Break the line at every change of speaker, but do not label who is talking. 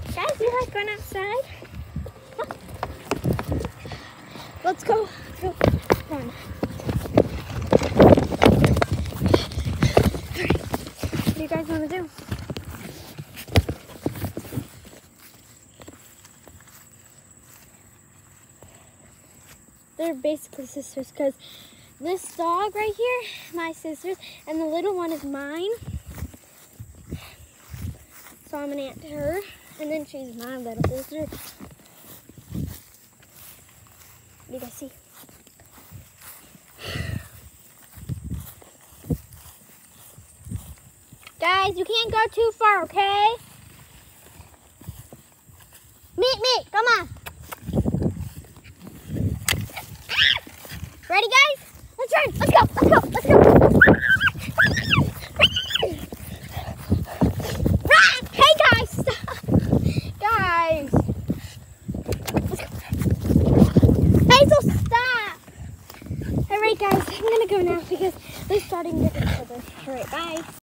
Guys, you like going outside? Huh? Let's go. Come on. What do you guys want to do? They're basically sisters because this dog right here, my sister's, and the little one is mine. So I'm an aunt to her, and then she's my little sister. What do you guys see? Guys, you can't go too far, okay? Meet, come on. Ready, guys? Let's run. Let's go. Run! Hey, guys, stop. Guys. Let's go. Hazel, stop. All right, guys, I'm going to go now because they're starting to get each other. All right, bye.